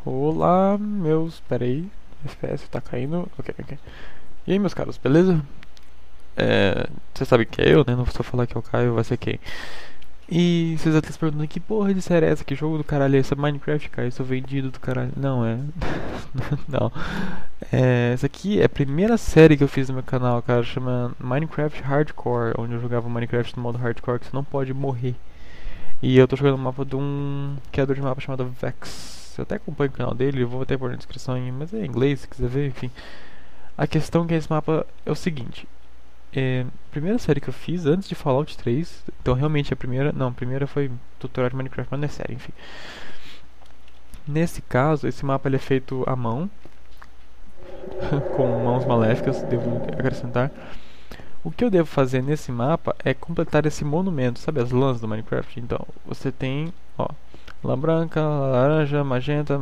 Olá, meus. Pera aí. FPS tá caindo. Ok, ok. E aí, meus caros, beleza? Você sabe que é eu, né? Não vou só falar que é o Caio, vai ser quem. E vocês estão se perguntando que porra de série é essa? Que jogo do caralho é esse? É Minecraft, cara? Isso é vendido do caralho. Não, é. Não. Essa aqui é a primeira série que eu fiz no meu canal, cara. Chama Minecraft Hardcore, onde eu jogava Minecraft no modo Hardcore, que você não pode morrer. E eu tô jogando um mapa de um criador de mapa chamado Vex. Eu até acompanho o canal dele, eu vou até pôr na descrição, mas é em inglês se quiser ver, enfim. A questão é que esse mapa é o seguinte. A primeira série que eu fiz antes de Fallout 3, então realmente a primeira, não, a primeira foi tutorial de Minecraft, mas não é série, enfim. Nesse caso, esse mapa ele é feito à mão, com mãos maléficas, devo acrescentar. O que eu devo fazer nesse mapa é completar esse monumento, sabe as lãs do Minecraft? Então, você tem, ó, lã branca, laranja, magenta,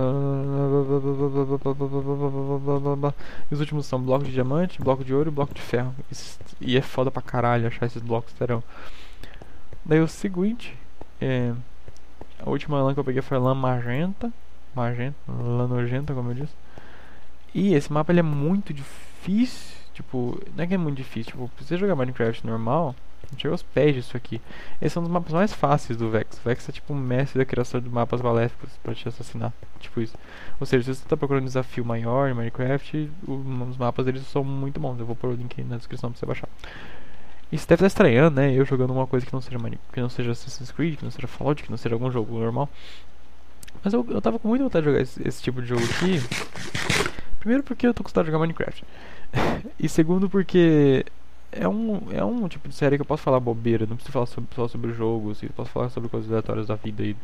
e os últimos são bloco de diamante, bloco de ouro e bloco de ferro. E é foda pra caralho achar esses blocos, terão. Daí o seguinte, a última lã que eu peguei foi a lã magenta, lã nojenta, como eu disse. E esse mapa ele é muito difícil. Tipo, não é que é muito difícil. Tipo, pra você jogar Minecraft normal, não chega aos pés disso aqui. Esse é um dos mapas mais fáceis do Vex. O Vex é tipo um mestre da criação de mapas maléficos pra te assassinar. Tipo isso. Ou seja, se você tá procurando um desafio maior em Minecraft, os mapas deles são muito bons. Eu vou pôr o link aí na descrição pra você baixar. E você deve estar estranhando, né? Eu jogando uma coisa que não seja que não seja Assassin's Creed, que não seja Fallout, que não seja algum jogo normal. Mas eu tava com muita vontade de jogar esse tipo de jogo aqui. Primeiro porque eu tô gostando de jogar Minecraft. E segundo porque é um tipo de série que eu posso falar bobeira, não preciso falar só sobre o jogo, assim, eu posso falar sobre coisas aleatórias da vida e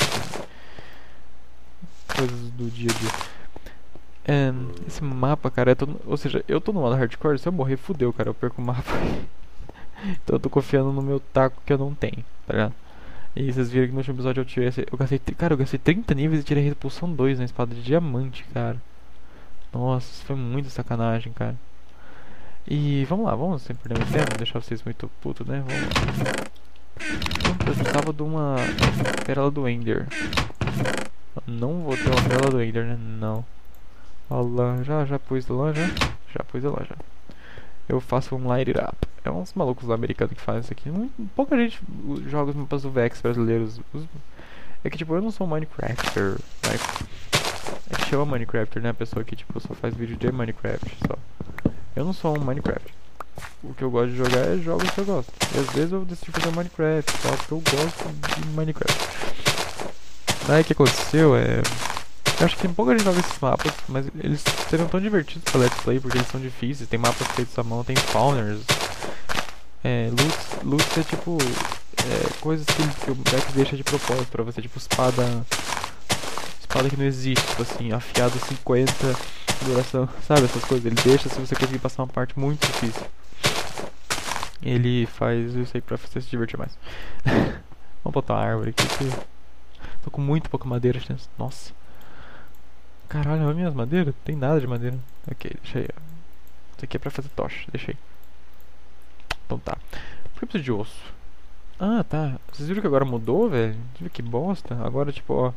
coisas do dia a dia. Esse mapa, cara, ou seja, eu tô no modo hardcore, se eu morrer, fudeu, cara, eu perco o mapa. Então eu tô confiando no meu taco que eu não tenho, tá ligado? E vocês viram que no último episódio eu gastei 30 níveis e tirei repulsão 2 na espada de diamante, cara. Nossa, isso foi muito sacanagem, cara. E vamos lá, vamos sem perder muito tempo, deixar vocês muito putos, né? Vamos lá. Eu precisava de uma pérola do Ender. Eu não vou ter uma pérola do Ender, né? Não. Olha lá, já pus lá, já? Já pus lá, já. Eu faço um light it up. É uns malucos lá americanos que fazem isso aqui. Pouca gente joga os mapas do Vex brasileiros. É que tipo, eu não sou um Minecrafter. É que chama Minecrafter, né? A pessoa que tipo, só faz vídeo de Minecraft só. Eu não sou um Minecraft. O que eu gosto de jogar é jogos que eu gosto. E às vezes eu decido fazer Minecraft, tal, porque eu gosto de Minecraft. Aí o que aconteceu é... Eu acho que tem pouca gente joga esses mapas, mas eles seriam tão divertidos pra Let's Play, porque eles são difíceis. Tem mapas feitos à mão, tem spawners. Loots é tipo... coisas que o Dex deixa de propósito pra você, tipo espada... Espada que não existe, tipo assim, afiado 50... duração, sabe, essas coisas. Ele deixa se você conseguir passar uma parte muito difícil. Ele faz isso aí pra você se divertir mais. Vamos botar uma árvore aqui. Tô com muito pouca madeira, gente. Nossa. Caralho, olha minhas madeiras. Não tem nada de madeira. Ok, deixa aí. Isso aqui é pra fazer tocha. Deixa aí. Então tá. Por que eu preciso de osso? Ah, tá. Vocês viram que agora mudou, velho? Vocês viram que bosta? Agora, tipo, ó.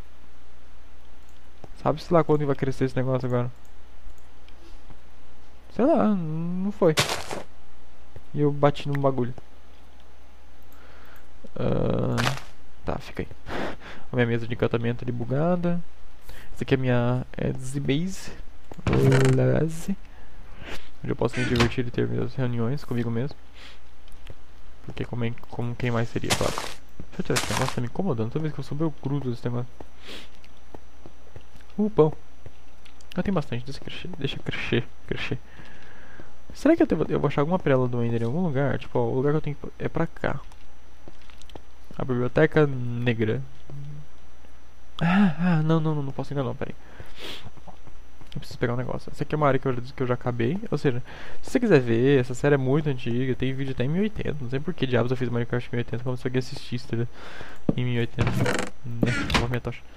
Sabe-se lá quando vai crescer esse negócio agora? Sei lá, não foi. E eu bati num bagulho. Tá, fica aí. A minha mesa de encantamento ali bugada. Essa aqui é a minha Z-Base. Onde eu posso me divertir e ter minhas reuniões comigo mesmo. Porque como quem mais seria, claro. Deixa eu tirar esse negócio, tá me incomodando. Toda vez que eu subo eu cruzo esse negócio. Pão. Eu tenho bastante, deixa crescer. Será que eu vou achar alguma pérola do Ender em algum lugar? Tipo, ó, o lugar que eu tenho é pra cá. A biblioteca negra. Não posso ainda não, peraí. Eu preciso pegar um negócio. Essa aqui é uma área que eu já acabei. Ou seja, se você quiser ver, essa série é muito antiga. Tem vídeo até em 1080. Não sei por que diabos eu fiz Minecraft em 1080 quando você aqui assistir em 1080. Né? Vou minha tocha.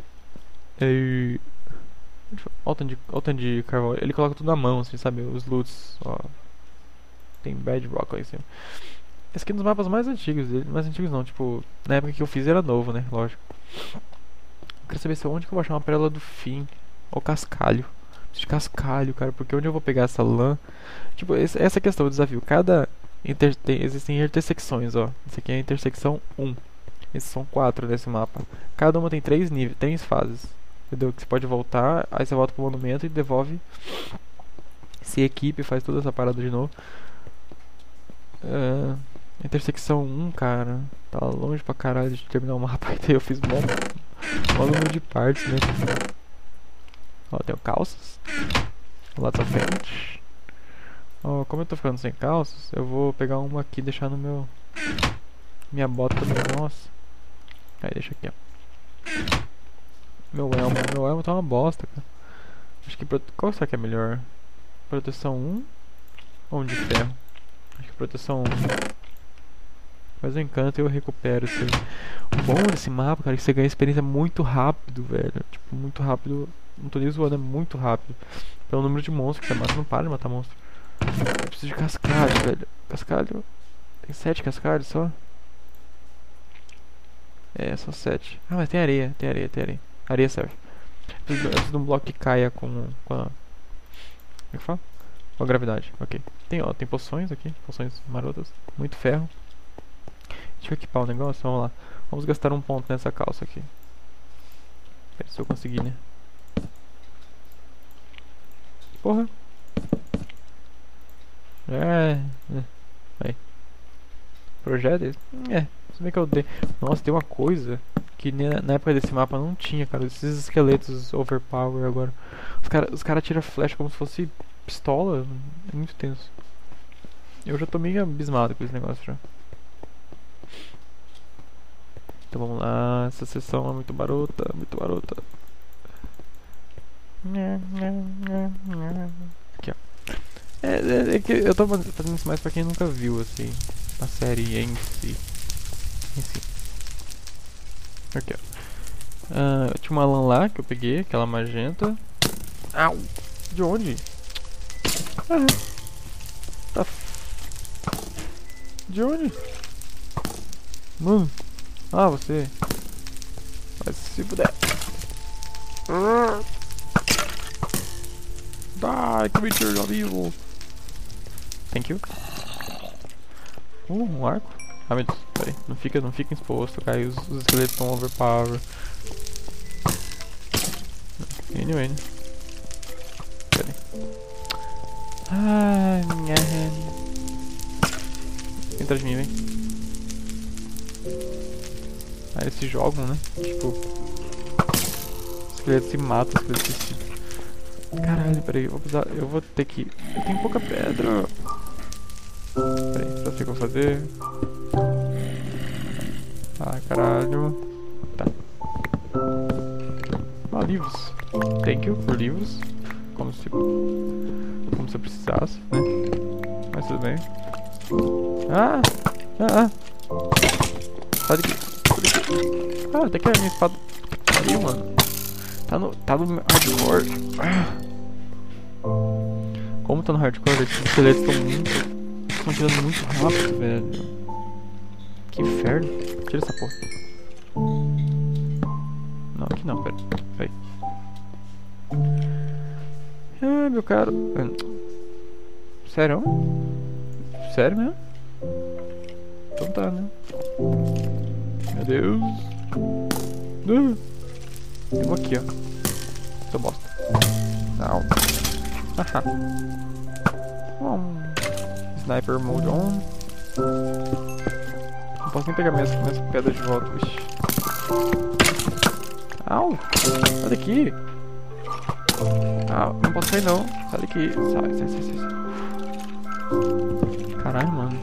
Olha o tanto de carvão. Ele coloca tudo na mão, assim, sabe? Os loots. Ó. Tem bedrock lá em cima. Esse aqui é um dos mapas mais antigos dele. Mais antigos não, tipo... Na época que eu fiz era novo, né? Lógico. quero saber se onde que eu vou achar uma pérola do fim. Ou cascalho. Preciso de cascalho, cara. Porque onde eu vou pegar essa lã? Tipo, essa questão do desafio. Existem intersecções, ó. Essa aqui é a intersecção 1. Esses são 4 nesse mapa. Cada uma tem 3 níveis, 3 fases. Entendeu? Que você pode voltar, aí você volta pro monumento e devolve. Se equipe, faz toda essa parada de novo. Intersecção 1, cara. Tá longe pra caralho de terminar o mapa. Então eu fiz um número de partes, né? Ó, tenho calças. Lá da frente. Ó, como eu tô ficando sem calças, eu vou pegar uma aqui e deixar no meu... Minha bota também, nossa. Aí, deixa aqui, ó. Meu elmo tá uma bosta, cara. Acho que... Qual será que é melhor? Proteção 1 ou um de ferro? Acho que proteção 1. Mas o encanto eu recupero isso aí. O bom desse mapa, cara, é que você ganha experiência muito rápido, velho. Tipo, muito rápido. Não tô nem zoando, é muito rápido. Pelo número de monstros que você mata, não para de matar monstro. Eu preciso de cascalho, velho. Cascalho. Tem 7 cascalhos só? É, só 7. Ah, mas tem areia, tem areia, tem areia. Areia serve. Eu preciso de um bloco que caia com a... Como é que fala? Com a gravidade, ok. Tem poções aqui, poções marotas. Muito ferro. Deixa eu equipar o negócio, vamos lá. Vamos gastar um ponto nessa calça aqui. Pera, se eu conseguir, né? Porra. Aí. Projéteis? Se bem que eu dei. Nossa, tem uma coisa que na época desse mapa não tinha, cara. Esses esqueletos overpower agora. Os cara tiram flecha como se fosse pistola. É muito tenso. Eu já tô meio abismado com esse negócio já. Então vamos lá. Essa sessão é muito barota, muito barota. Aqui, ó. É que eu tô fazendo isso mais pra quem nunca viu, assim, a série em si. Aqui, ó. Tinha uma lã lá que eu peguei, aquela magenta. Au! De onde? Tá. De onde? Mano. Ah, você. Vai se puder. Die, creature of evil. Thank you. Um arco. Ah, meu Deus, peraí. Não fica exposto, cara. Os esqueletos estão overpower. Anyway, né? Peraí. Ai, minha hand. Vem atrás de mim, vem. Ah, eles se jogam, né? Tipo... Os esqueletos se matam, os esqueletos se... Caralho, peraí, eu vou ter que... Eu tenho pouca pedra. Peraí, só sei o que eu vou fazer. Ah, caralho. Tá. Ah, livros. Thank you por livros. Como se eu precisasse, né? Mas tudo bem. Sai daqui. Ah, até que a minha espada... Pariu, mano. Tá no hardcore. Como tá no hardcore, esses esqueletos estão tirando muito rápido, velho. Que inferno. Tira essa porra. Não, aqui não, pera. Aí. Ah, meu caro. Sério? Sério mesmo? Então tá, né? Meu Deus. Tem um aqui, ó. Seu bosta. Não. Haha. Sniper mode on. Não posso nem pegar minhas pedras de volta, bicho. Au! Sai daqui! Ah, não posso sair não. Sai daqui. Sai. Caralho, mano.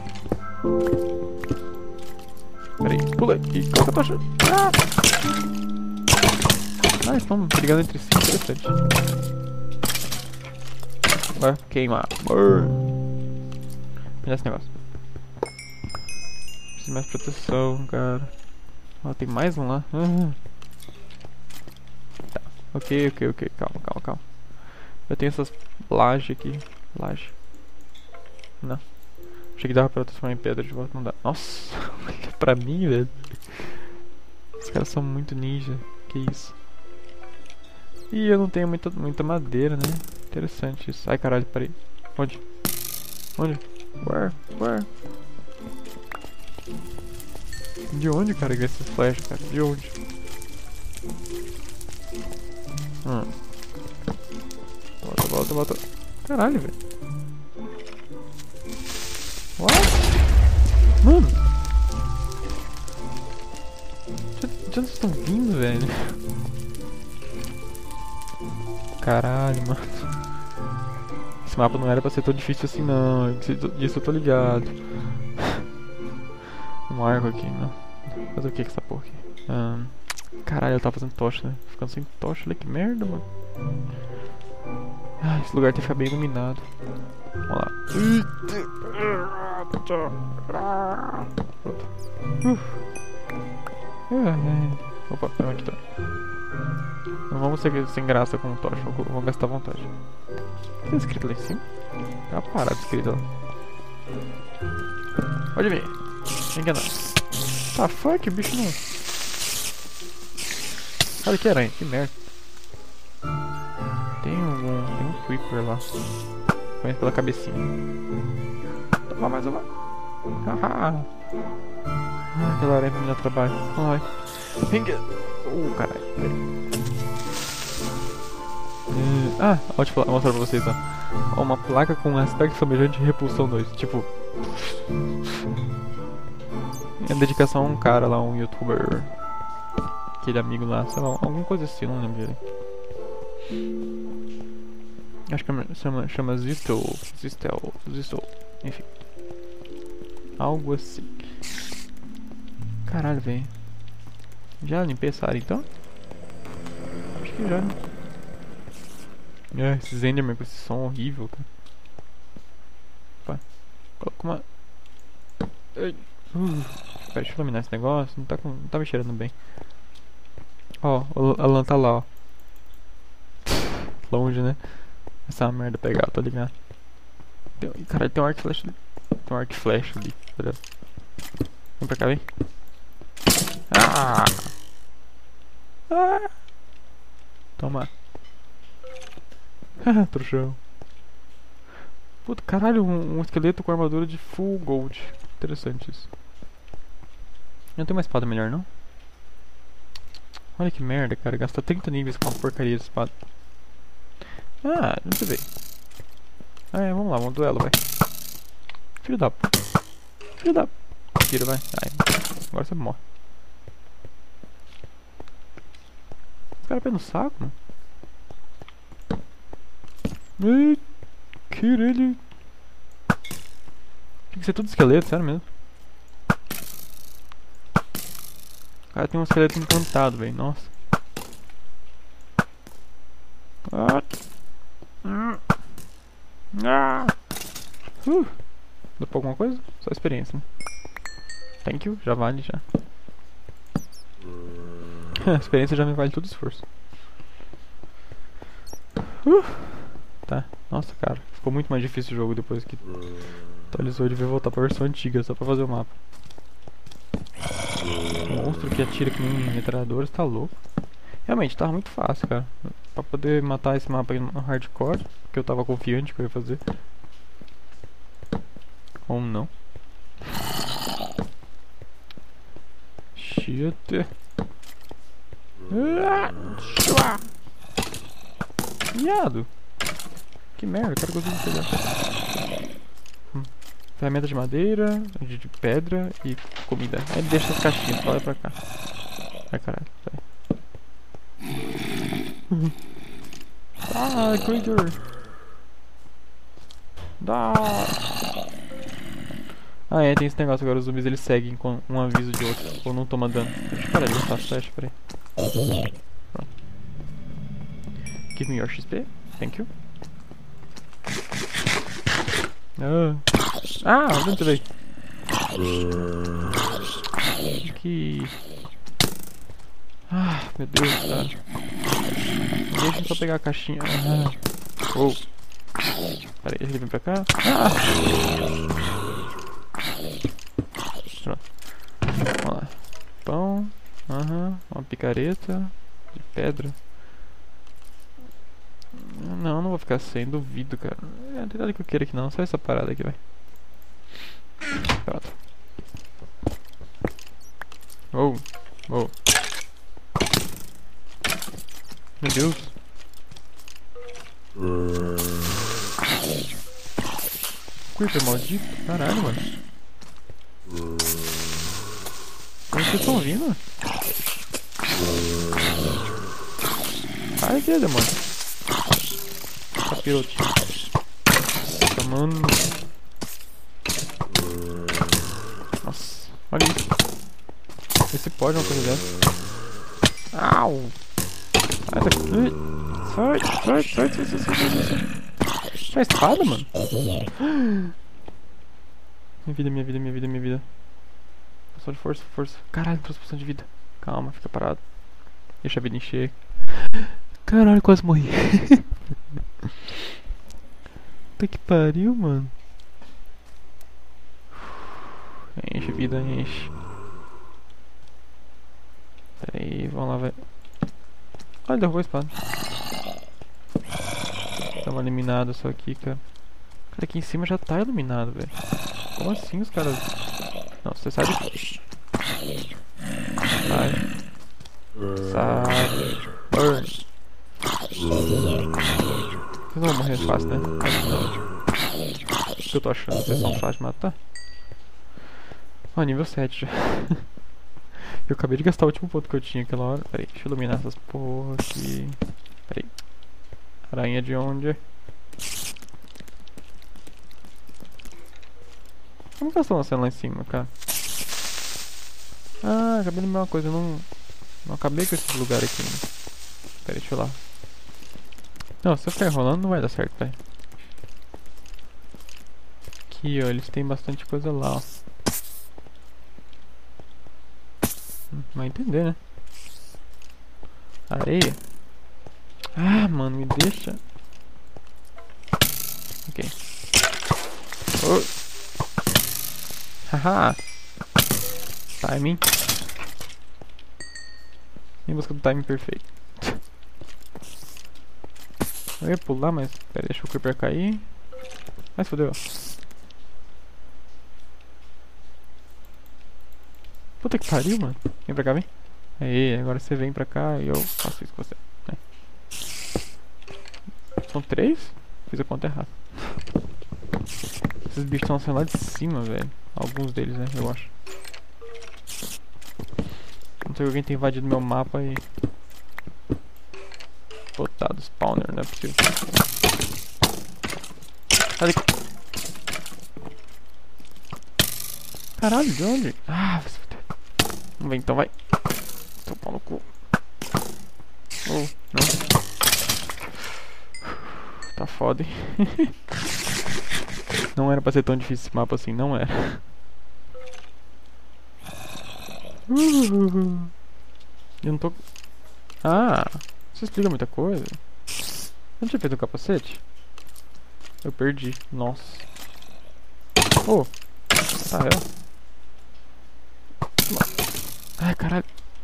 Peraí, pula aqui. Qual que eu tô achando? Eles estão brigando entre si, interessante. Vai queimar. Pegar esse negócio. Preciso de mais proteção, cara. Ó, tem mais um lá. Tá. Ok. Calma. Eu tenho essas lajes aqui. Laje. Não. Achei que dava pra transformar em pedra de volta. Não dá. Nossa. Pra mim, velho. Os caras são muito ninja. Que isso. Ih, eu não tenho muita madeira, né? Interessante isso. Ai, caralho, parei. Onde? Onde? Where? De onde carregar esse flash, cara? De onde? Volta. Caralho, velho. What? Mano. De onde vocês estão vindo, velho? Caralho, mano. Esse mapa não era pra ser tão difícil assim, não. Disso eu tô ligado. Um arco aqui, não. Fazer o que com essa porra aqui? Caralho, eu tava fazendo tocha, né? Ficando sem tocha, olha que merda, mano. Ah, esse lugar tem que ficar bem iluminado. Vamos lá. Pronto. Opa, tem um aqui também. Não vamos ser sem graça com tocha, vamos gastar à vontade. O que tá escrito lá em cima? Tem uma parada escrita lá. Pode vir. Quem que é nós? Tá, fuck, o bicho não. Olha que aranha, que merda. Tem um creeper lá. Conhece pela cabecinha. Toma mais uma. Aquela aranha pra me dar trabalho. Ai. Venga. Caralho. Pode falar, mostrar pra vocês, ó. Uma placa com aspecto flamejante de repulsão 2. Tipo. É dedicação a um cara lá, um youtuber. Aquele amigo lá, sei lá, alguma coisa assim, não lembro dele. Acho que chama Zistel, enfim. Algo assim. Caralho, velho. Já limpei essa área então? Acho que já, né? Esses Enderman com esse som horrível, cara. Opa. Coloca uma... Pera, deixa eu iluminar esse negócio. Não tá me cheirando bem. Ó, a lã tá lá, ó. Longe, né? Essa é uma merda pegar, tô ligado. Caralho, tem um arco flash ali. Tem um arco flash ali. Vem pra cá, vem. Toma. Trouxão. Puta, caralho, um esqueleto com armadura de full gold. Interessante isso. Não tem uma espada melhor, não? Olha que merda, cara. Gasta 30 níveis com uma porcaria de espada. Não sei ver. Vamos lá, vamos duelo, vai. Filho da p... Tira, vai. Agora você morre. Esse cara pé no saco, mano. Ai, caralho. Tem que ser tudo esqueleto, sério mesmo. O cara tem um esqueleto encantado, velho. Nossa. Deu pra alguma coisa? Só experiência, né? Thank you, já vale já. A experiência já me vale todo esforço. Tá, nossa cara, ficou muito mais difícil o jogo depois que atualizou. Eu devia voltar pra versão antiga só pra fazer o mapa. O monstro que atira que nem metralhadores tá louco. Realmente, tava muito fácil, cara. Pra poder matar esse mapa aí no hardcore, que eu tava confiante que eu ia fazer. Ou não. Shit. Viado. Que merda, o cara conseguiu pegar. Ferramenta de madeira, de pedra e comida. Aí deixa as caixinhas, olha pra cá. Ai caralho, sai. Creeper. Tem esse negócio agora, os zumbis eles seguem com um aviso de outro, ou não toma dano. Deixa eu parar de gastar flash, peraí. Pronto. Give me your XP, thank you. Onde você veio? Aqui. Meu Deus, cara. Deixa eu só pegar a caixinha. Peraí, ele vem pra cá. Pronto. Vamos lá. Pão. Uma picareta de pedra. Não, não vou ficar sem, duvido, cara. Não tem nada que eu queira aqui não, só essa parada aqui, vai. Pronto. Oh, oh. Meu Deus. Creeper maldito. Caralho, mano. Como vocês estão vindo? Ai, que demônio. Capirotinho. Tá, mano. Nossa, olha isso. Vê se pode uma coisa dessa. Au! Sai daqui. Sai. Sai a espada, mano. Minha vida. Poção de força. Caralho, trouxe poção de vida. Calma, fica parado. Deixa a vida encher. Caralho, quase morri. Puta que pariu, mano. Enche vida, enche. Pera aí, vamos lá, velho. Olha, derrubou a espada. Tava eliminado só aqui, cara. Cara, aqui em cima já tá iluminado, velho. Como assim os caras... Não, você sai daqui. Sai. Burn. Vocês não vão morrer fácil, né? O que eu tô achando? Vocês são fáceis de matar? Ó, nível 7 já. Eu acabei de gastar o último ponto que eu tinha aquela hora. Pera aí, deixa eu iluminar essas porra aqui. Pera aí. Aranha de onde? Como que elas estão nascendo lá em cima, cara? Ah, acabei de lembrar uma coisa. Eu não acabei com esse lugar aqui. Né? Pera aí, deixa eu lá. Não, se eu ficar enrolando não vai dar certo, velho. Aqui, ó. Eles têm bastante coisa lá, ó. Vai entender, né? Areia. Ah, mano, me deixa. Ok. Oh. Haha. Timing. Em busca do timing perfeito. Eu ia pular, mas... Pera, deixa o creeper cair. Mas fodeu. Puta que pariu, mano. Vem pra cá, vem. Aí, agora você vem pra cá e eu faço isso com você. São 3? Fiz a conta errada. Esses bichos estão saindo lá de cima, velho. Alguns deles, né, eu acho. Não sei que alguém tem invadido meu mapa e... botado spawner, não é possível. Sai daqui. Caralho, de onde? Ah, vai se fuder. Vamos ver então, vai. Tô pau no cu. Oh, não. Tá foda, hein? Não era pra ser tão difícil esse mapa assim, não era. Eu não tô... Ah, isso explica muita coisa. Eu não tinha feito o capacete? Eu perdi, nossa. Oh, tá, é. Ai, caralho.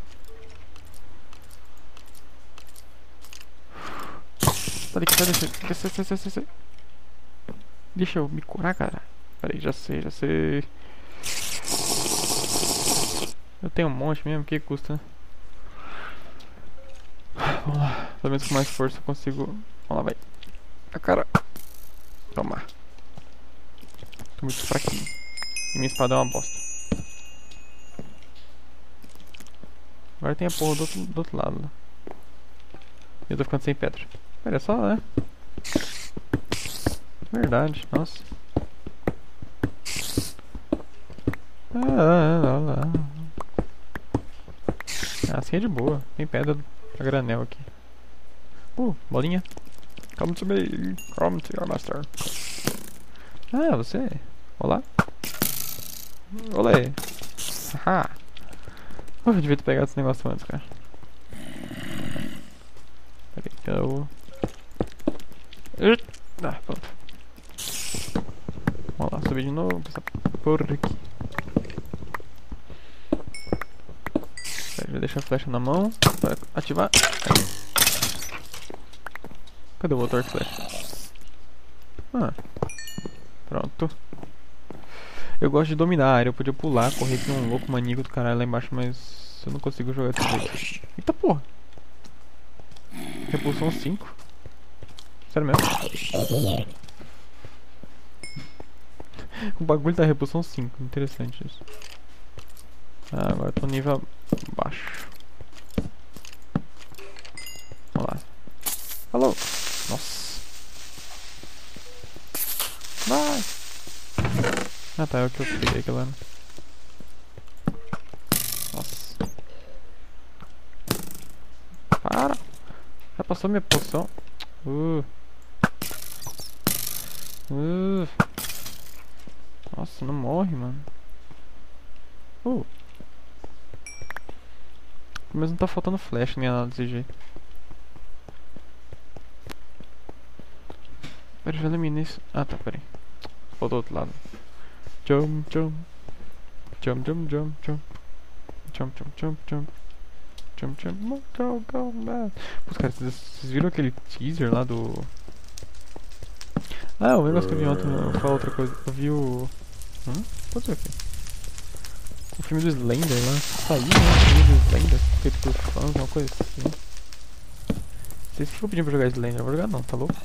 Sai daqui, sai. Deixa eu me curar, cara. Pera aí, já sei. Eu tenho um monte mesmo, que custa, né? Vamos lá, pelo menos com mais força eu consigo. Vamos lá, vai. A cara. Toma. Tô muito fraquinho. E minha espada é uma bosta. Agora tem a porra do outro lado lá. Eu tô ficando sem pedra. Olha só, né? Verdade, nossa. Assim é de boa. Tem pedra a granel aqui. Bolinha. Come to me. Come to your master. Ah, você. Olá. Olé. Haha. Eu devia ter pegado esse negócio antes, cara. Peraí que eu... Ah, pronto. Vamos lá, subir de novo. Essa porra aqui. Peraí, já deixa a flecha na mão. Para ativar. Cadê o outro arco e flecha? Ah, pronto. Eu gosto de dominar a área, eu podia pular, correr que nem um louco maníaco do caralho lá embaixo, mas eu não consigo jogar desse jeito. Eita porra! Repulsão 5. Sério mesmo? O bagulho da repulsão 5, interessante isso. Ah, agora eu tô nível baixo. Vamos lá. Alô? Nossa. Vai! Ah tá, é o que eu peguei aquela. Nossa. Para! Já passou minha poção. Nossa, não morre, mano. Mas não tá faltando flecha nem nada desse jeito. Pera, já eliminei isso. Ah tá, peraí. Vou do outro lado. Jump, jump. Jump, jump, jump, jump. Jump, jump, jump, jump. Jump, jump, go, go, man. Pô, cara, vocês viram aquele teaser lá do... Ah, o negócio que eu vi ontem, eu vou falar outra coisa. Eu vi o... Pode ser aqui. O filme do Slender lá. Saiu, né? O filme do Slender. Feito por fãs, uma coisa assim. Vocês ficam pedindo pra jogar Slender, eu vou jogar não, tá louco?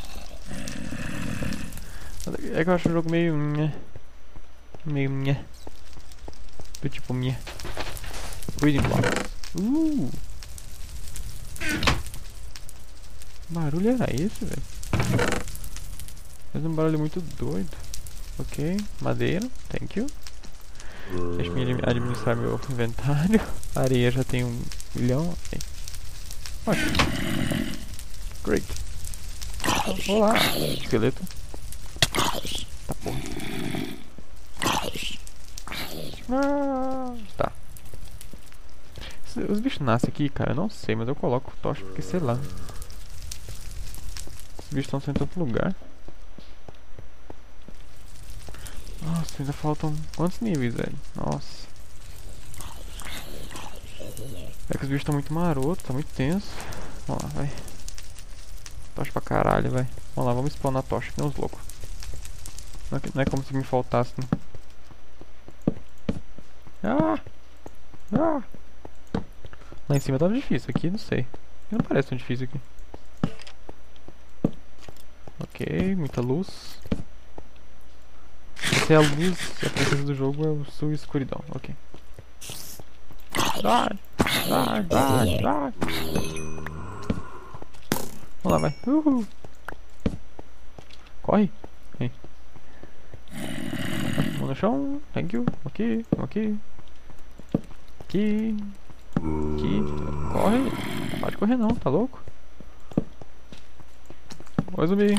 É que eu acho o jogo meio... Meio... Do tipo... Breeding Blocks. Que barulho era esse, velho? Fez um barulho muito doido. Ok, madeira, thank you. Deixa eu administrar meu inventário. A areia já tem 1 milhão, ok. Ótimo. Great. Olá, esqueleto. Tá porra. Tá. Os bichos nascem aqui, cara, eu não sei, mas eu coloco tocha porque sei lá. Os bichos estão saindo em todo lugar. Nossa, ainda faltam quantos níveis, velho? Nossa. É que os bichos estão muito marotos, tá muito tenso. Vamos lá, vai. Tocha pra caralho, vai. Vamos lá, vamos spawnar a tocha, que nem uns loucos. Não é como se me faltasse, né? Lá em cima tava difícil, aqui não sei. Não parece tão difícil aqui. Ok, muita luz. Essa é a luz, a princesa do jogo é a sua escuridão, ok. Vai. Vamos lá, vai. Uhul. Corre. Aí. Mão no chão, thank you. Aqui. Corre. Não pode correr não, tá louco? Oi, zumbi.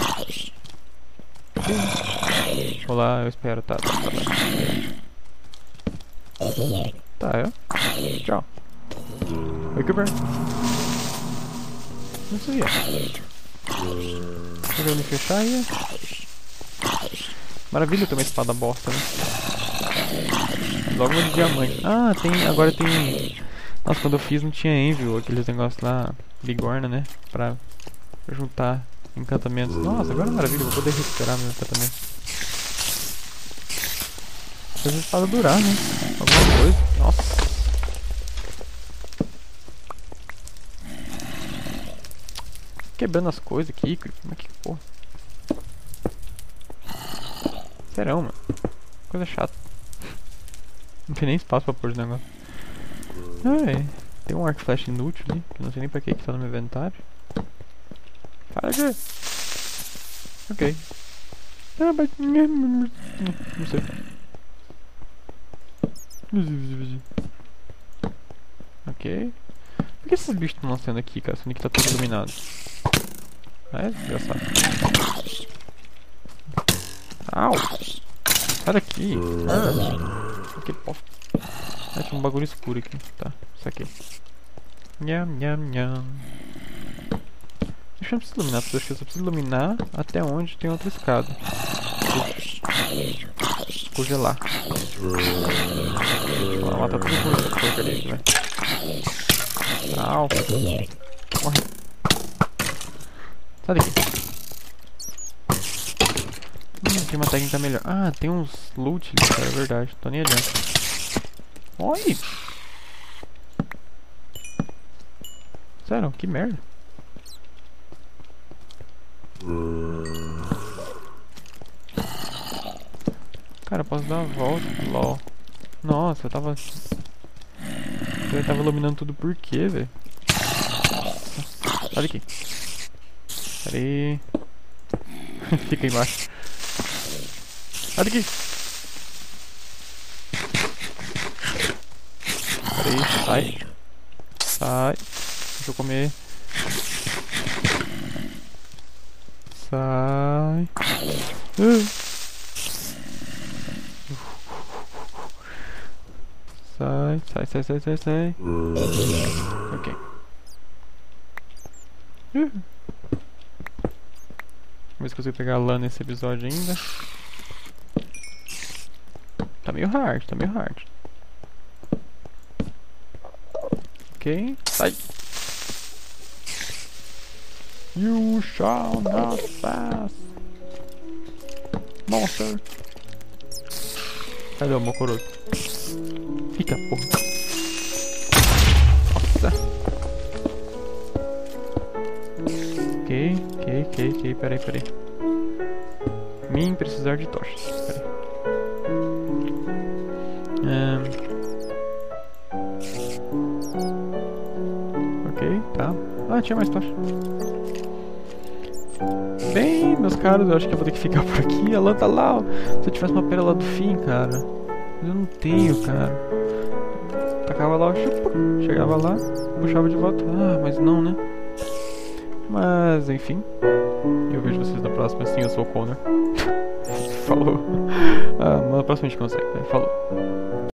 Olá, eu espero, tá. Tá, é. Tchau. Oi, Cooper. Não sei. Vou me fechar aí. Maravilha ter uma espada bosta, né? Logo de diamante. Ah, tem. Agora tem. Nossa, quando eu fiz não tinha Envil, aqueles negócios lá, bigorna, né? Pra juntar encantamentos. Nossa, agora é maravilha, vou poder recuperar meu encantamento. Faz a espada durar, né? Alguma coisa. Nossa. Quebrando as coisas aqui, como é que porra? Serão, mano. Coisa chata. Não tem nem espaço pra pôr esse negócio. Ai, tem um arco flash inútil ali, que eu não sei nem pra que tá no meu inventário. Para de... Ok. Ah, mas... Não sei. Ok. Por que esses bichos estão nascendo aqui, cara? Sendo que tá tudo iluminado. É, desgraçado. Au! Sai daqui! Que porra. Ah, tinha um bagulho escuro aqui. Tá, isso aqui. Nham, nham, nham. Deixa eu precisar iluminar, porque eu acho que eu só preciso iluminar até onde tem outra escada. Congelar. Vou matar tudo com essa porcaria aqui, velho. Au! Morre. Sai daqui. Tem uma técnica melhor. Ah, tem uns loot ali, cara, é verdade. Tô nem adianta. Oi! Sério, que merda. Cara, eu posso dar uma volta. LOL. Nossa, eu tava iluminando tudo por quê, velho? Olha aqui. Pera aí. Fica embaixo. Olha aqui. Pera aí, sai. Sai. Deixa eu comer. Sai. Sai. Ok. Vamos ver se consigo pegar a lã nesse episódio ainda. Tá meio hard. Ok, sai. You shall not pass. Monster. Cadê o Mokoroto? Eita porra. Nossa. Ok, peraí. Mim precisar de tochas. Peraí. Ok, tá. Ah, tinha mais tocha. Bem, meus caros, eu acho que eu vou ter que ficar por aqui. A lã tá lá, ó. Se eu tivesse uma pera lá do fim, cara. Mas eu não tenho, cara. Tacava lá, chegava lá, puxava de volta. Ah, mas não, né? Mas, enfim. Eu vejo vocês na próxima. Sim, eu sou o Connor. Falou. Ah, na próxima a gente consegue, né? Falou.